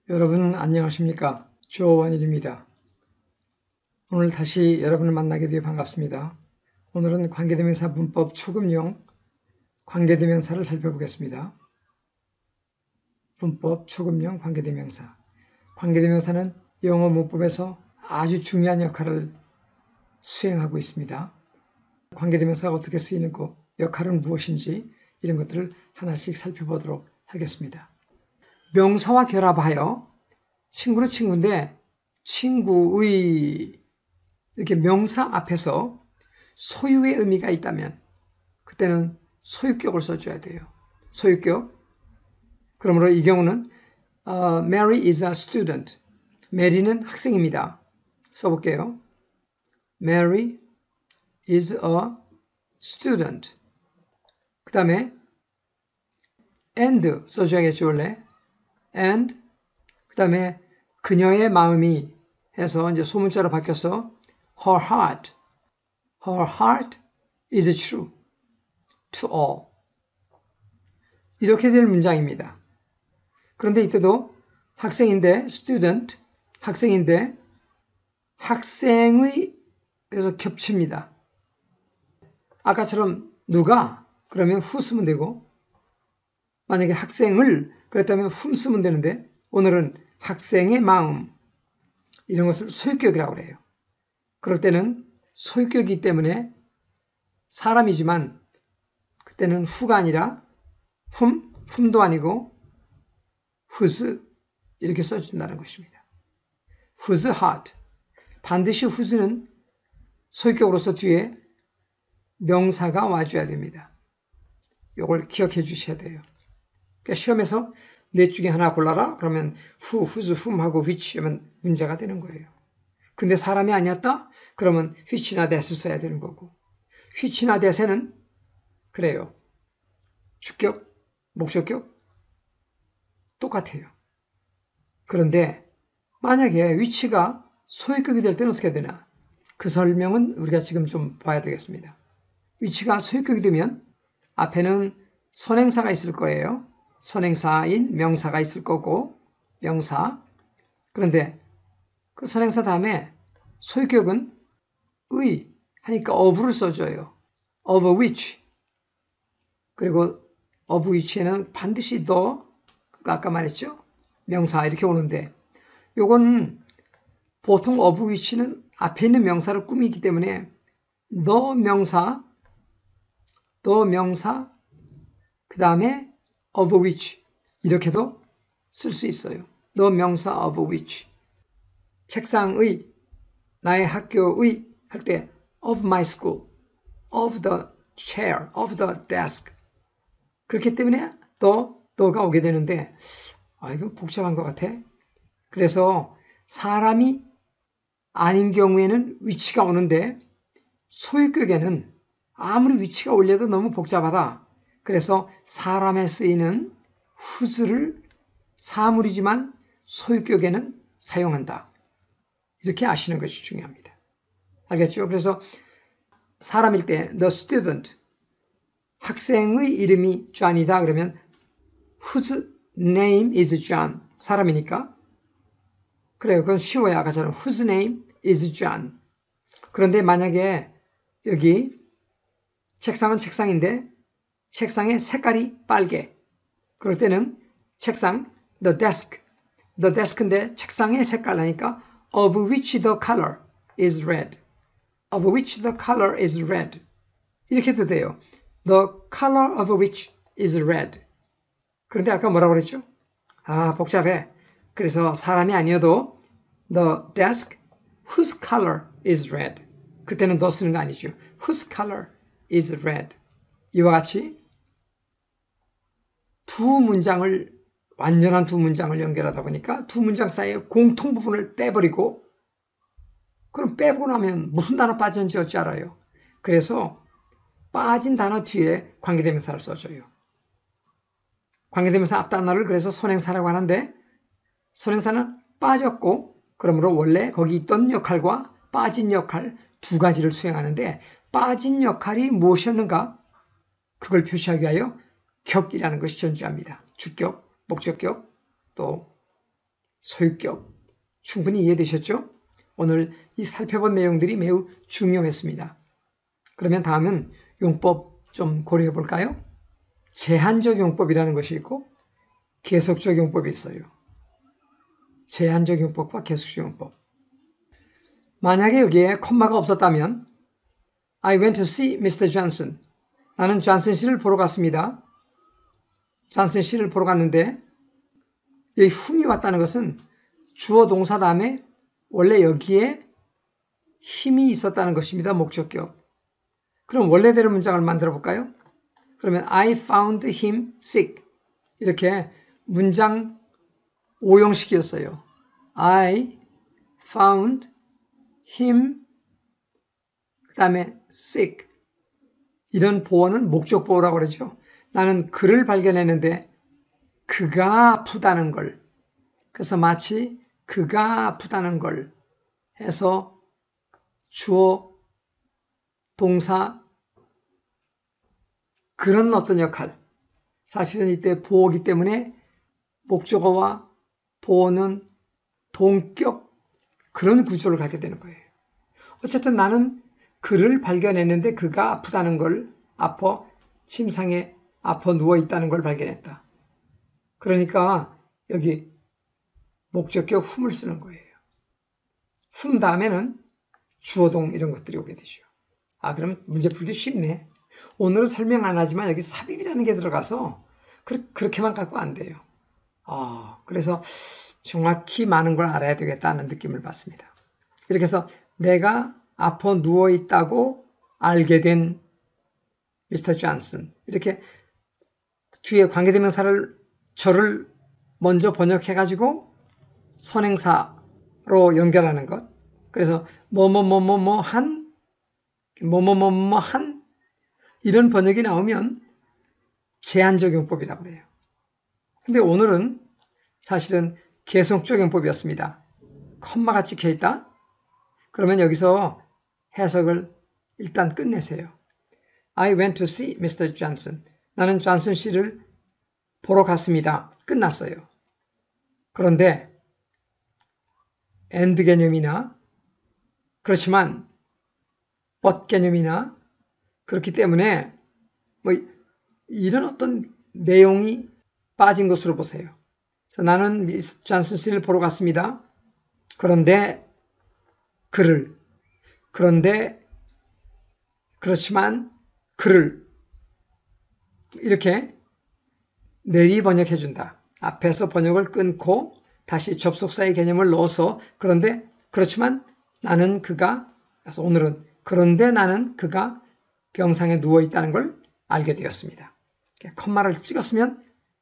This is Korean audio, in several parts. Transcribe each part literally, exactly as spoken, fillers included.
여러분 안녕하십니까? 조원일입니다. 오늘 다시 여러분을 만나게 되어 반갑습니다. 오늘은 관계대명사 문법 초급용 관계대명사를 살펴보겠습니다. 문법 초급용 관계대명사. 관계대명사는 영어 문법에서 아주 중요한 역할을 수행하고 있습니다. 관계대명사가 어떻게 쓰이는고, 역할은 무엇인지 이런 것들을 하나씩 살펴보도록 하겠습니다. 명사와 결합하여 친구는 친구인데 친구의 이렇게 명사 앞에서 소유의 의미가 있다면 그때는 소유격을 써줘야 돼요. 소유격. 그러므로 이 경우는 uh, Mary is a student. 메리는 학생입니다. 써볼게요. Mary is a student. 그 다음에 and 써줘야겠죠 원래. and 그 다음에 그녀의 마음이 해서 이제 소문자로 바뀌어서 her heart, her heart is true to all. 이렇게 될 문장입니다. 그런데 이때도 학생인데 student, 학생인데 학생의 그래서 겹칩니다. 아까처럼 누가 그러면 who 쓰면 되고, 만약에 학생을 그랬다면 whom 쓰면 되는데 오늘은 학생의 마음, 이런 것을 소유격이라고 그래요. 그럴 때는 소유격이기 때문에 사람이지만 그때는 who가 아니라 whom, whom도 아니고 whose 이렇게 써준다는 것입니다. whose heart. 반드시 whose는 소유격으로서 뒤에 명사가 와줘야 됩니다. 이걸 기억해 주셔야 돼요. 그러니까 시험에서 넷 중에 하나 골라라 그러면 who, whose, whom 하고 which 하면 문제가 되는 거예요. 근데 사람이 아니었다? 그러면 which나 that을 써야 되는 거고, which나 that에는 그래요. 주격, 목적격 똑같아요. 그런데 만약에 which가 소유격이 될 때는 어떻게 되나? 그 설명은 우리가 지금 좀 봐야 되겠습니다. which가 소유격이 되면 앞에는 선행사가 있을 거예요. 선행사인 명사가 있을 거고, 명사. 그런데 그 선행사 다음에 소유격은 의 하니까 of를 써줘요. of which. 그리고 of which에는 반드시 the, 아까 말했죠? 명사 이렇게 오는데, 요건 보통 of which는 앞에 있는 명사를 꾸미기 때문에 the 명사, the 명사, 그 다음에 of which 이렇게도 쓸 수 있어요. the 명사 of which. 책상의, 나의 학교의 할 때 of my school, of the chair, of the desk. 그렇기 때문에 the, the가 오게 되는데, 아, 이건 복잡한 것 같아. 그래서 사람이 아닌 경우에는 which가 오는데 소유격에는 아무리 which가 올려도 너무 복잡하다. 그래서 사람에 쓰이는 whose를 사물이지만 소유격에는 사용한다. 이렇게 아시는 것이 중요합니다. 알겠죠? 그래서 사람일 때 the student, 학생의 이름이 John이다 그러면 whose name is John. 사람이니까. 그래요. 그건 쉬워요. 아까처럼 whose name is John. 그런데 만약에 여기 책상은 책상인데 책상의 색깔이 빨개. 그럴 때는 책상, the desk, the desk인데 책상의 색깔 하니까 of which the color is red. of which the color is red. 이렇게 해도 돼요. the color of which is red. 그런데 아까 뭐라고 그랬죠? 아, 복잡해. 그래서 사람이 아니어도 the desk whose color is red. 그때는 더 쓰는 거 아니죠. whose color is red. 이와 같이 두 문장을, 완전한 두 문장을 연결하다 보니까 두 문장 사이에 공통 부분을 빼버리고, 그럼 빼고 나면 무슨 단어 빠졌는지 어찌 알아요? 그래서 빠진 단어 뒤에 관계대명사를 써줘요. 관계대명사 앞 단어를 그래서 선행사라고 하는데, 선행사는 빠졌고, 그러므로 원래 거기 있던 역할과 빠진 역할 두 가지를 수행하는데, 빠진 역할이 무엇이었는가? 그걸 표시하기 위하여 격이라는 것이 존재합니다. 주격, 목적격, 또 소유격 충분히 이해되셨죠? 오늘 이 살펴본 내용들이 매우 중요했습니다. 그러면 다음은 용법 좀 고려해 볼까요? 제한적 용법이라는 것이 있고 계속적 용법이 있어요. 제한적 용법과 계속적 용법. 만약에 여기에 콤마가 없었다면 I went to see 미스터 Johnson. 나는 존슨 씨를 보러 갔습니다. 존슨 씨를 보러 갔는데 여기 whom이 왔다는 것은 주어 동사 다음에 원래 여기에 힘이 있었다는 것입니다. 목적격. 그럼 원래대로 문장을 만들어 볼까요? 그러면 I found him sick. 이렇게 문장 오형식이었어요. I found him 그 다음에 sick. 이런 보어는 목적 보어라고 그러죠. 나는 그를 발견했는데 그가 아프다는 걸. 그래서 마치 그가 아프다는 걸 해서 주어, 동사, 그런 어떤 역할. 사실은 이때 보어기 때문에 목적어와 보어는 동격 그런 구조를 갖게 되는 거예요. 어쨌든 나는 그를 발견했는데 그가 아프다는 걸, 아파 침상에 아파 누워있다는 걸 발견했다. 그러니까 여기 목적격 whom을 쓰는 거예요. whom 다음에는 주어동 이런 것들이 오게 되죠. 아, 그럼 문제 풀기 쉽네. 오늘은 설명 안 하지만 여기 삽입이라는 게 들어가서 그렇게만 갖고 안 돼요. 아, 그래서 정확히 많은 걸 알아야 되겠다는 느낌을 받습니다. 이렇게 해서 내가 아파 누워있다고 알게 된 미스터 존슨. 이렇게 뒤에 관계대명사를 저를 먼저 번역해가지고 선행사로 연결하는 것. 그래서 뭐뭐뭐뭐뭐 한, 뭐뭐뭐뭐 한 이런 번역이 나오면 제한적 용법이라고 그래요. 근데 오늘은 사실은 계속적 용법이었습니다. 컴마가 찍혀 있다? 그러면 여기서 해석을 일단 끝내세요. I went to see 미스터 Johnson. 나는 존슨 씨를 보러 갔습니다. 끝났어요. 그런데 and 개념이나 그렇지만 but 개념이나 그렇기 때문에 뭐 이런 어떤 내용이 빠진 것으로 보세요. 그래서 나는 미스 존슨 씨를 보러 갔습니다. 그런데 그를 그런데 그렇지만 그를 이렇게 내리 번역해 준다. 앞에서 번역을 끊고 다시 접속사의 개념을 넣어서 그런데 그렇지만 나는 그가 그래서 오늘은 그런데 나는 그가 병상에 누워 있다는 걸 알게 되었습니다. 컴마를 찍었으면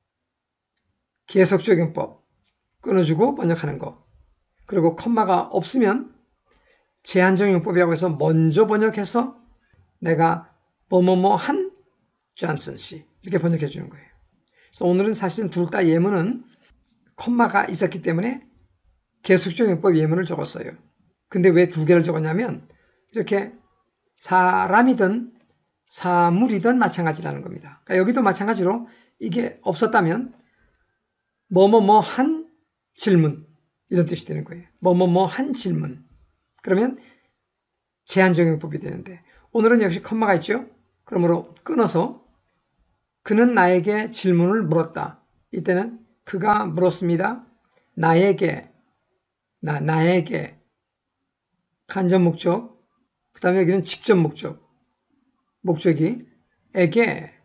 계속적 용법 끊어주고 번역하는 거. 그리고 컴마가 없으면 제한적 용법이라고 해서 먼저 번역해서 내가 뭐뭐뭐 한 존슨 씨 이렇게 번역해 주는 거예요. 그래서 오늘은 사실은 둘 다 예문은 컴마가 있었기 때문에 계속적 용법 예문을 적었어요. 근데 왜 두 개를 적었냐면 이렇게 사람이든 사물이든 마찬가지라는 겁니다. 그러니까 여기도 마찬가지로 이게 없었다면 뭐뭐뭐 한 질문 이런 뜻이 되는 거예요. 뭐뭐뭐 한 질문. 그러면 제한적 용법이 되는데 오늘은 역시 컴마가 있죠. 그러므로 끊어서 그는 나에게 질문을 물었다. 이때는 그가 물었습니다. 나에게 나, 나에게 간접 목적 그 다음에 여기는 직접 목적 목적이 에게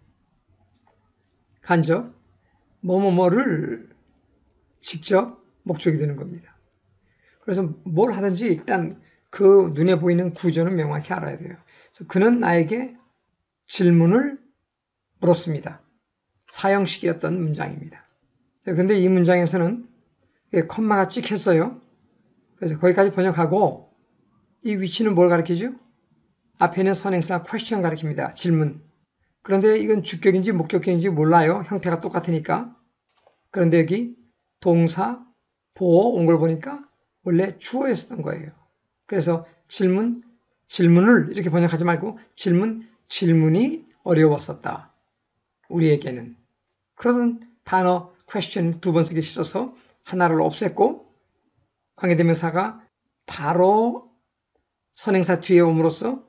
간접 뭐뭐뭐를 직접 목적이 되는 겁니다. 그래서 뭘 하든지 일단 그 눈에 보이는 구조는 명확히 알아야 돼요. 그래서 그는 나에게 질문을 물었습니다. 사형식이었던 문장입니다. 그런데 이 문장에서는 컴마가 찍혔어요. 그래서 거기까지 번역하고 이 위치는 뭘 가리키죠? 앞에 있는 선행사 question 가리킵니다. 질문. 그런데 이건 주격인지 목적격인지 몰라요. 형태가 똑같으니까. 그런데 여기 동사, 보어 온 걸 보니까 원래 주어였었던 거예요. 그래서 질문, 질문을 이렇게 번역하지 말고 질문, 질문이 어려웠었다. 우리에게는. 그러던 단어 question 두 번 쓰기 싫어서 하나를 없앴고 관계대명사가 바로 선행사 뒤에 옴으로써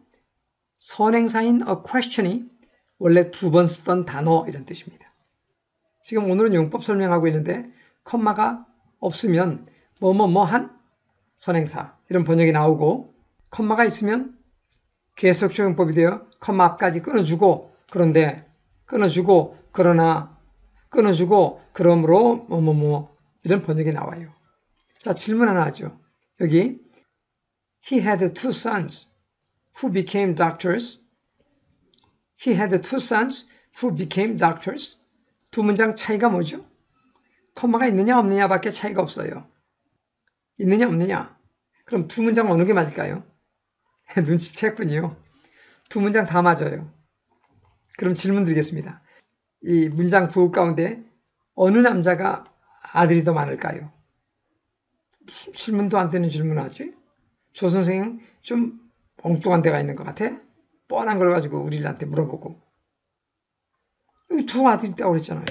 선행사인 a question이 원래 두 번 쓰던 단어 이런 뜻입니다. 지금 오늘은 용법 설명하고 있는데 컴마가 없으면 뭐뭐뭐한 선행사 이런 번역이 나오고 컴마가 있으면 계속적 용법이 되어 컴마 앞까지 끊어주고 그런데 끊어주고 그러나 끊어주고 그러므로 뭐뭐뭐 이런 번역이 나와요. 자, 질문 하나 하죠. 여기 He had two sons who became doctors. He had two sons who became doctors. 두 문장 차이가 뭐죠? 컴마가 있느냐 없느냐 밖에 차이가 없어요. 있느냐 없느냐. 그럼 두 문장 어느 게 맞을까요? 눈치챘군요. 두 문장 다 맞아요. 그럼 질문 드리겠습니다. 이 문장 두 가운데 어느 남자가 아들이 더 많을까요? 무슨 질문도 안 되는 질문을 하지? 조 선생님 좀 엉뚱한 데가 있는 것 같아? 뻔한 걸 가지고 우리한테 물어보고. 여기 두 아들이 있다고 그랬잖아요.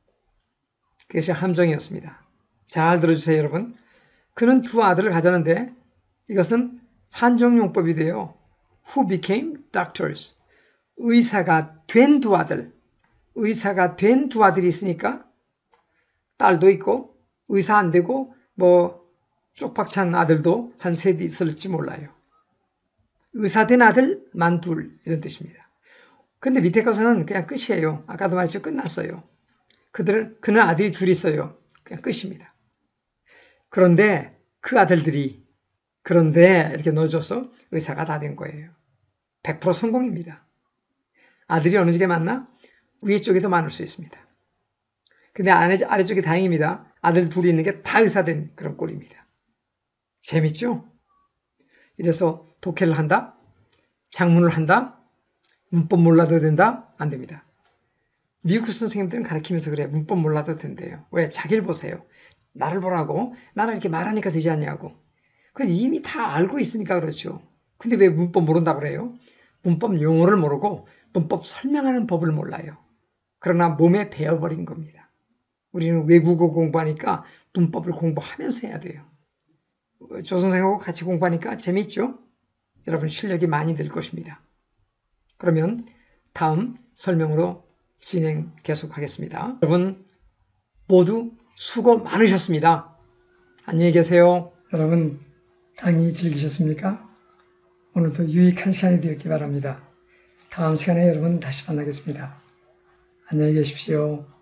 그것이 함정이었습니다. 잘 들어주세요, 여러분. 그는 두 아들을 가졌는데 이것은 한정용법이 돼요. Who became doctors. 의사가 된 두 아들. 의사가 된 두 아들이 있으니까 딸도 있고 의사 안 되고 뭐 쪽박찬 아들도 한 셋 있을지 몰라요. 의사 된 아들만 둘 이런 뜻입니다. 근데 밑에 것은 그냥 끝이에요. 아까도 말했죠. 끝났어요. 그들은 그는 아들이 둘 있어요. 그냥 끝입니다. 그런데 그 아들들이 그런데 이렇게 넣어줘서 의사가 다 된 거예요. 백 퍼센트 성공입니다. 아들이 어느 쪽에 많나? 위에 쪽이 더 많을 수 있습니다. 근데 아래, 아래쪽이 다행입니다. 아들 둘이 있는 게 다 의사된 그런 꼴입니다. 재밌죠? 이래서 독해를 한다? 작문을 한다? 문법 몰라도 된다? 안 됩니다. 미국 선생님들은 가르치면서 그래. 문법 몰라도 된대요. 왜? 자기를 보세요. 나를 보라고. 나는 이렇게 말하니까 되지 않냐고. 그건 이미 다 알고 있으니까 그렇죠. 근데 왜 문법 모른다고 그래요? 문법 용어를 모르고 문법 설명하는 법을 몰라요. 그러나 몸에 배어버린 겁니다. 우리는 외국어 공부하니까 문법을 공부하면서 해야 돼요. 조 선생하고 같이 공부하니까 재미있죠? 여러분 실력이 많이 늘 것입니다. 그러면 다음 설명으로 진행 계속하겠습니다. 여러분 모두 수고 많으셨습니다. 안녕히 계세요. 여러분 강의 즐기셨습니까? 오늘도 유익한 시간이 되었기 바랍니다. 다음 시간에 여러분 다시 만나겠습니다. 안녕히 계십시오.